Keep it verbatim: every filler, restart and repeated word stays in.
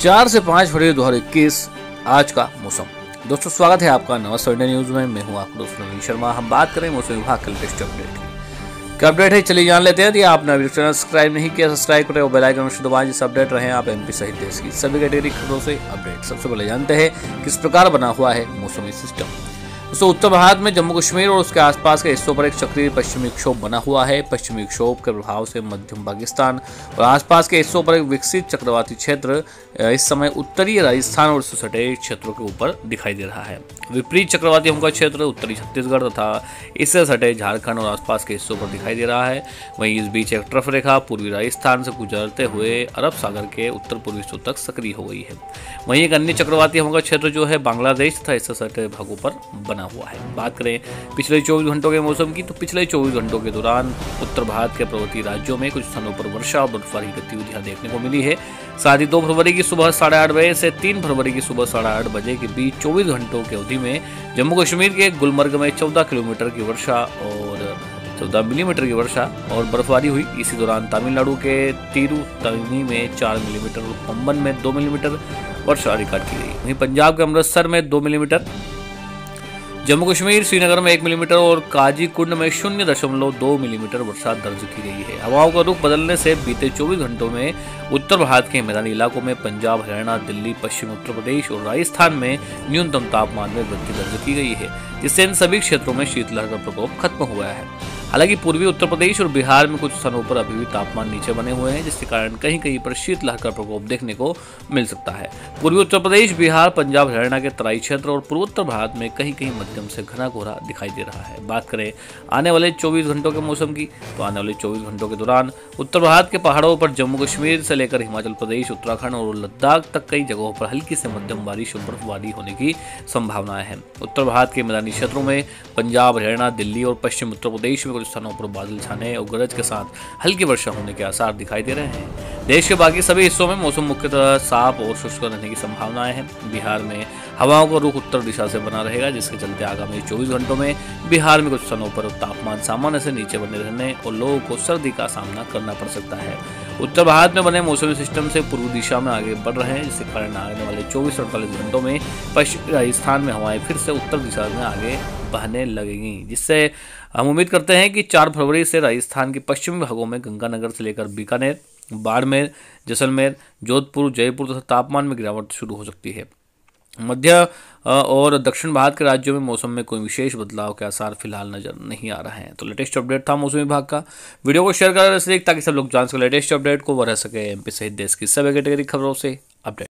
चार से पाँच फरवरी दो हजार इक्कीस आज का मौसम। दोस्तों स्वागत है आपका नमस्ते इंडिया न्यूज में। मैं हूं आपका दोस्त नवीन शर्मा। हम बात करें मौसम विभाग के लेटेस्ट अपडेट की। क्या अपडेट है चलिए जान लेते हैं। यदि आपने अभी चैनल सब्सक्राइब नहीं किया सब्सक्राइब करें और बेल आइकन को दबाएं जिससे अपडेट रहे आप एमपी सहित देश की सभी कैटेगरी खबरों से अपडेट। सबसे पहले जानते हैं किस प्रकार बना हुआ है मौसमी सिस्टम। दोस्तों उत्तर भारत में जम्मू कश्मीर और उसके आसपास के हिस्सों पर एक चक्रीय पश्चिमी विक्षोभ बना हुआ है। पश्चिमी विक्षोभ के प्रभाव से मध्यम पाकिस्तान और आसपास के हिस्सों पर एक विकसित चक्रवाती क्षेत्र इस समय उत्तरी राजस्थान और उससे सटे क्षेत्रों के ऊपर दिखाई दे रहा है। विपरीत चक्रवाती हमका क्षेत्र उत्तरी छत्तीसगढ़ तथा इससे सटे झारखंड और आसपास के हिस्सों पर दिखाई दे रहा है। वहीं इस बीच एक ट्रफ रेखा पूर्वी राजस्थान से गुजरते हुए अरब सागर के उत्तर पूर्वी हिस्सों तक सक्रिय हो गई है। वहीं एक अन्य चक्रवाती हमका क्षेत्र जो है बांग्लादेश तथा इससे सटे भागों पर बना हुआ है। बात करें पिछले चौबीस घंटों के मौसम की, तो पिछले चौबीस घंटों के दौरान उत्तर भारत के पर्वतीय राज्यों में कुछ स्थानों पर वर्षा और बर्फबारी की गतिविधियां देखने को मिली है। साथ ही दो फरवरी की सुबह साढ़े आठ बजे से तीन फरवरी की सुबह साढ़े आठ बजे के बीच चौबीस घंटों की अवधि में जम्मू कश्मीर के गुलमर्ग में चौदह किलोमीटर की वर्षा और चौदह मिलीमीटर की वर्षा और बर्फबारी हुई। इसी दौरान तमिलनाडु के तिरुतनी में चार मिलीमीटर और पंबन में दो मिलीमीटर वर्षा रिकॉर्ड की गई। वहीं पंजाब के अमृतसर में दो मिलीमीटर, जम्मू कश्मीर श्रीनगर में एक मिलीमीटर और काजीकुंड में शून्य दशमलव दो मिलीमीटर वर्षा दर्ज की गई है। हवाओं का रुख बदलने से बीते चौबीस घंटों में उत्तर भारत के मैदानी इलाकों में पंजाब, हरियाणा, दिल्ली, पश्चिम उत्तर प्रदेश और राजस्थान में न्यूनतम तापमान में वृद्धि दर्ज की गई है, जिससे इन सभी क्षेत्रों में शीतलहर का प्रकोप खत्म हो गया है। हालांकि पूर्वी उत्तर प्रदेश और बिहार में कुछ स्थानों पर अभी भी तापमान नीचे बने हुए हैं, जिसके कारण कहीं कहीं पर शीतलहर का प्रकोप देखने को मिल सकता है। पूर्वी उत्तर प्रदेश, बिहार, पंजाब, हरियाणा के तराई क्षेत्र और पूर्वोत्तर भारत में कहीं कहीं मध्यम से घना कोहरा दिखाई दे रहा है। बात करें आने वाले चौबीस घंटों के मौसम की, तो आने वाले चौबीस घंटों के दौरान उत्तर भारत के पहाड़ों पर जम्मू कश्मीर से लेकर हिमाचल प्रदेश, उत्तराखंड और लद्दाख तक कई जगहों पर हल्की से मध्यम बारिश और बर्फबारी होने की संभावनाएं हैं। उत्तर भारत के मैदानी क्षेत्रों में पंजाब, हरियाणा, दिल्ली और पश्चिम उत्तर प्रदेश में कुछ स्थानों पर बादल छाने और गरज के साथ हल्की वर्षा होने के आसार दिखाई दे रहे हैं। देश के बाकी सभी हिस्सों में मौसम मुख्यतः साफ और शुष्क रहने की संभावनाएं हैं। बिहार में हवाओं का रुख उत्तर दिशा से बना रहेगा, जिसके चलते आगामी चौबीस घंटों में बिहार में कुछ स्थानों पर तापमान सामान्य से नीचे बने रहने और लोगों को सर्दी का सामना करना पड़ सकता है। उत्तर भारत में बने मौसमी सिस्टम से पूर्व दिशा में आगे बढ़ रहे हैं, जिसके कारण आने वाले चौबीस अड़तालीस घंटों में पश्चिमी राजस्थान में हवाएं फिर से उत्तर दिशा में आगे बहने लगेंगी, जिससे हम उम्मीद करते हैं कि चार फरवरी से राजस्थान के पश्चिमी भागों में गंगानगर से लेकर बीकानेर, बाड़मेर, जैसलमेर, जोधपुर, जयपुर तथा तापमान में गिरावट शुरू हो सकती है। मध्य और दक्षिण भारत के राज्यों में मौसम में कोई विशेष बदलाव के आसार फिलहाल नजर नहीं आ रहे हैं। तो लेटेस्ट अपडेट था मौसम विभाग का। वीडियो को शेयर कर रहे ताकि सब लोग जान सके लेटेस्ट अपडेट को, वह रह सके एमपी सहित देश की सभी कैटेगरी खबरों से अपडेट।